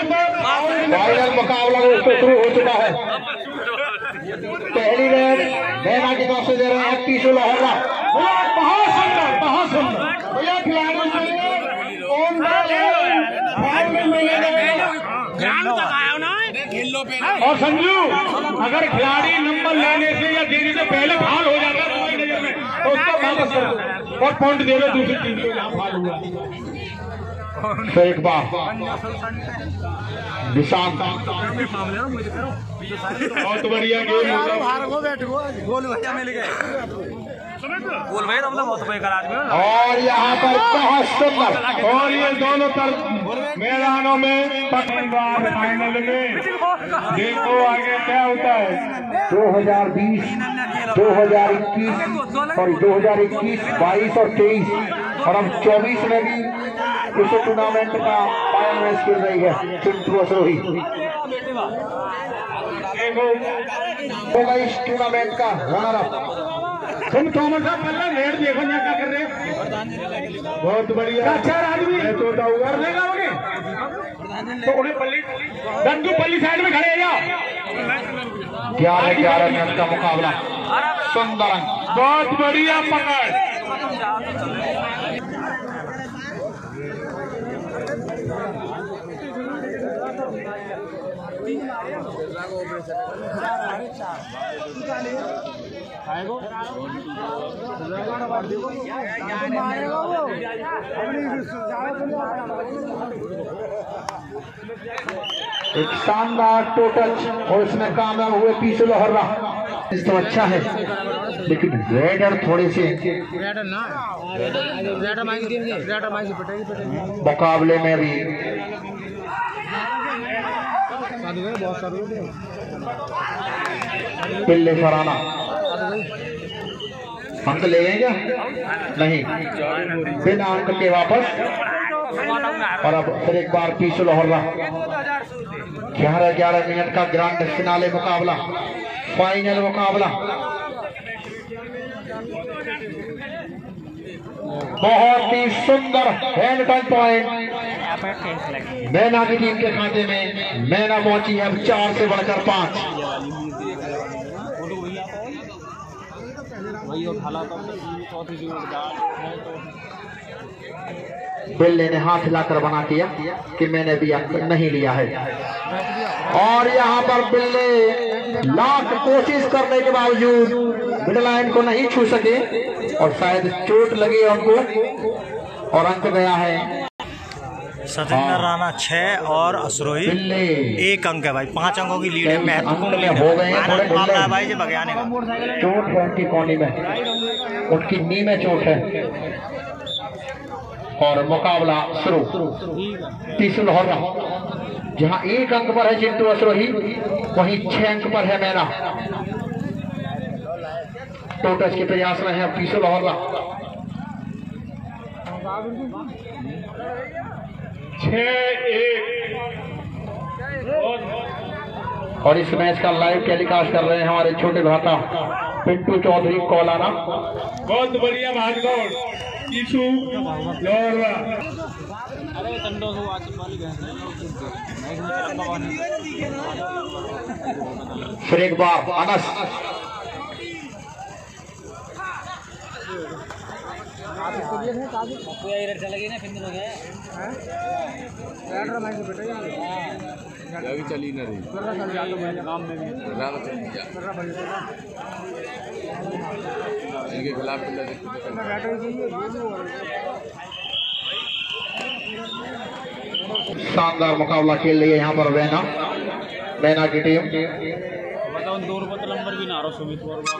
Final मुकाबला शुरू हो चुका है। पहली रेड मैना की तरफ से दे रहे हैं पीछे लहरा। बहुत सुंदर भैया खिलाड़ी और संजू, अगर खिलाड़ी नंबर लेने से या देने से पहले फाउल हो जाता है तुम्हारी नजर में तो उसको वापस कर दो और पॉइंट दे दो दूसरी टीम को। यहाँ फाउल हुआ फिर एक बार निशांत, बहुत बढ़िया गेम गोल भैया मिल गए, गोल भैया बहुत बेकार आदमी। और यहाँ पर बहुत सुंदर और ये दोनों तरफ मैदानों में फाइनल में देखो आगे क्या होता है। 2020, 2021 और 2021, 22 और 23 और अब 24 में भी इस टूर्नामेंट का फाइनल मैच खेल रही है चिंटू असरोही। होगा इस टूर्नामेंट का रनर अप। तुम थॉमस साहब पहले रेड देखो क्या कर रहे हैं, बहुत बढ़िया अच्छा आदमी है तो उड़ देगा तो उन्हें पल्ली दंडू पल्ली साइड में खड़े जा। 11-11 मिनट का मुकाबला, सुंदर बहुत बढ़िया पकड़। एक शानदार टो टच और इसमें कामयाब हुए पीछे लहरा। इस तो अच्छा है लेकिन रेडर थोड़े से मुकाबले में भी पिल्ले फराना अंक ले क्या नहीं, बिना अंक के वापस। और अब फिर एक बार पीछे लहरा। 11-11 मिनट का ग्रांड फिनाले मुकाबला, फाइनल मुकाबला। बहुत ही सुंदर हैंड पॉइंट मैना की टीम के खाते में। मैना पहुंची अब 4 से बढ़कर 5। बिल्ले ने हाथ हिलाकर बना किया कि मैंने भी अंक नहीं लिया है। और यहाँ पर बिल्ले लाख कोशिश करने के बावजूद मिडल लाइन को नहीं छू सके और शायद चोट लगी उनको और अंक गया है। सतेंद्र राणा 6 और असरोही 1 अंक है भाई। 5 अंकों की लीड है, महत्वपूर्ण लीड हो गए हैं भाई जी बगयाने का। चोट है उनकी कोहनी में, उनकी नी में चोट है। और मुकाबला शुरू। तीसरा लहरा जहां 1 अंक पर है चिंटू असरोही, वहीं 6 अंक पर है मैना। टो टच के प्रयास में है तीसरा लहरा। 6-1 और इस मैच का लाइव टेलीकास्ट कर रहे हैं हमारे छोटे भ्राता पिंटू चौधरी कोलाना। बहुत बढ़िया भागदौड़ फिर एक बार अनस। चली न रही इनके खिलाफ शानदार मुकाबला खेल रही है यहाँ पर मैना की टीम। 2 रुपये नंबर भी ना सुमित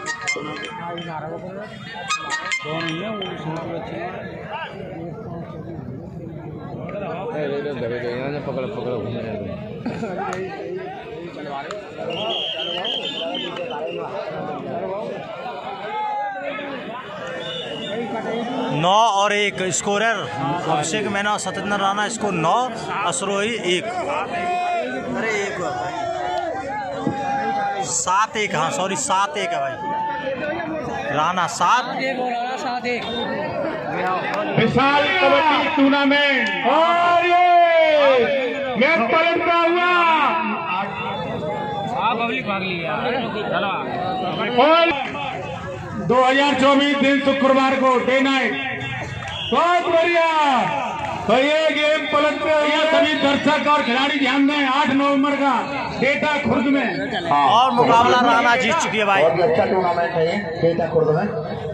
पकड़ पकड़ घूमने 9 और 1 स्कोरर अभिषेक मैना और सतेंद्र राणा स्कोर 9, असरोही 1। अरे 7-1 हाँ सॉरी 7-1 है भाई। राणा 7 विशाल कबड्डी टूर्नामेंट और ये मैच पलटता हुआ पब्लिक भाग लिया। 2024 दिन शुक्रवार को डे नाइट, बहुत बढ़िया। तो ये गेम पलटते हुए सभी दर्शक और खिलाड़ी ध्यान दें। 8 नवंबर का डेटा खुर्द में और मुकाबला राणा जीत चुकी है भाई। बहुत अच्छा टूर्नामेंट है ये डेटा खुर्द में।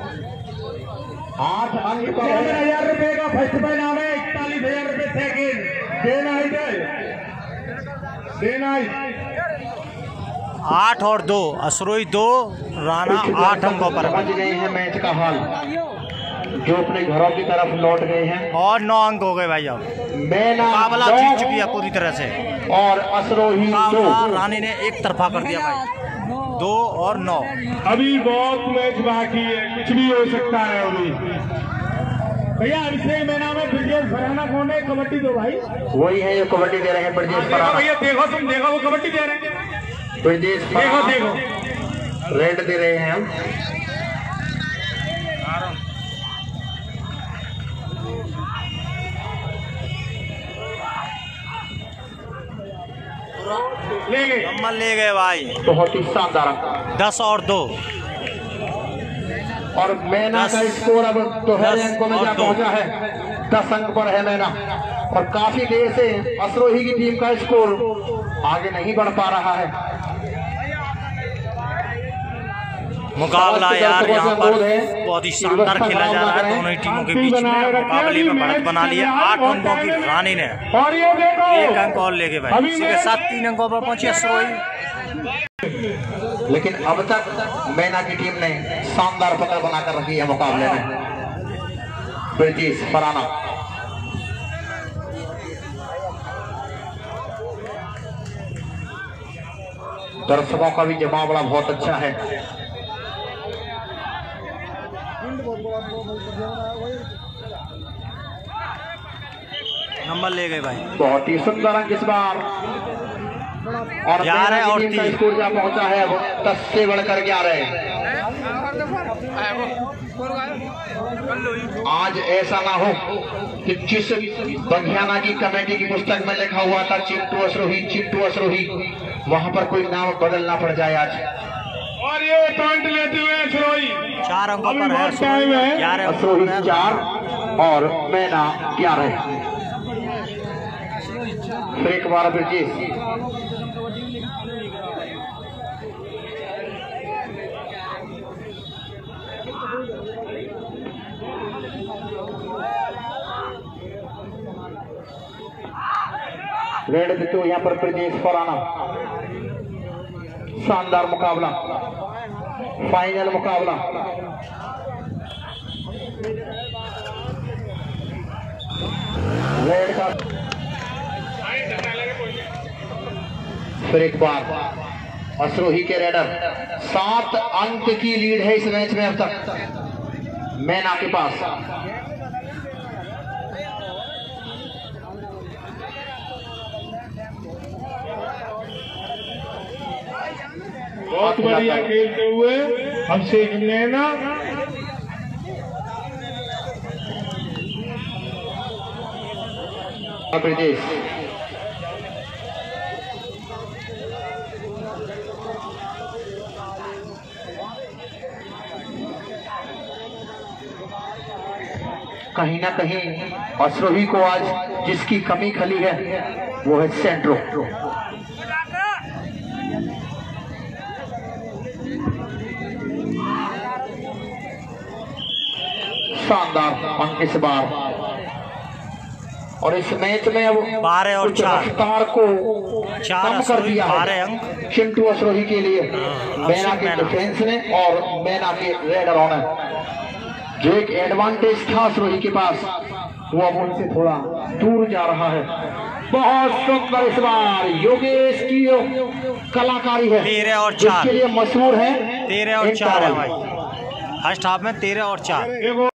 8 अंक 51,000 रुपए का फर्स्ट प्राइज नाम है, 41,000 रुपए सेकेंड। डे नाइट है, डे नाइट 8 और 2 असरोई 2 राणा 8 अंकों पर समझ गए हैं मैच का हाल, जो अपने घरों की तरफ लौट गए हैं। और 9 अंक हो गए भाई। अब मैना मुकाबला जीत चुकी है पूरी तरह से। और असरोही 2। रानी ने एक तरफा कर दिया भाई। 2 और 9। अभी बहुत मैच बाकी है, कुछ भी हो सकता है अभी। भैया अभिषेक मैना में ब्रजेश फराना कौन है? कबड्डी दो भाई। वही है जो कबड्डी दे रहे हैं, ब्रजेश फराना। भैया देखो, तुम देखो, वो कबड्डी दे रहे हैं। ब्रजेश देखो देखो, रेड दे रहे हैं हम। ले गए, नंबर ले गए भाई। बहुत ही शानदार। 10 और 2 और मैना का स्कोर अब 2 अंकों में जा पहुंचा है। 10 अंक पर है मैना। और काफी देर से असरोही की टीम का स्कोर आगे नहीं बढ़ पा रहा है। मुकाबला यार यहाँ पर बहुत ही शानदार खेला जा रहा है दोनों ही टीमों के बीच में। मुकाबले में बढ़त बना लिया 8 अंकों की रानी ने। और ये देखो 1 अंक और ले गए भाई। इसी के साथ 3 अंकों पर पहुंची असरोही। लेकिन अब तक मैना की टीम ने शानदार पकड़ बनाकर रखी है मुकाबले में। ब्रजेश फराना दर्शकों का भी जमावड़ा बहुत अच्छा है। नंबर ले गए भाई। बहुत ही सुंदर अंक इस बार। और 11 और 3 स्कोर जा पहुंचा है अब 10 से बढ़कर 11। आज ऐसा ना हो कि जिस बंधियाना की कमेटी की पुस्तक में लिखा हुआ था चिंटू असरोही, वहां पर कोई नाम बदलना पड़ जाए आज। और ये पॉइंट लेते हुए असरोही 4 अंकों पर है। असरोही 4 और मैना 11। फिर एक बार ब्रजेश रेड देते हुए यहाँ पर ब्रजेश फराना। शानदार मुकाबला, फाइनल मुकाबला। रेड का फिर एक बार असरोही के रेडर। 7 अंक की लीड है इस मैच में अब तक मैना के पास। बहुत बढ़िया खेलते हुए अभिषेक मैना। ब्रजेश कहीं ना कहीं असरोही को आज जिसकी कमी खली है वो है सेंट्रो। शानदार अंक इस बार। और इस मैच में अब 12 और 4 रफ्तार को कम कर दिया है 12 अंक चिंटू असरोही के लिए। मैना के डिफेंस ने और मैना के रेडरों ने। जो एक एडवांटेज था असरोही के पास वो अब उनसे थोड़ा दूर जा रहा है। बहुत सुंदर इस बार योगेश की कलाकारी है 13 और 4 जिसके लिए मशहूर है। 13 और 4 है भाई। फर्स्ट हाफ में 13 और 4।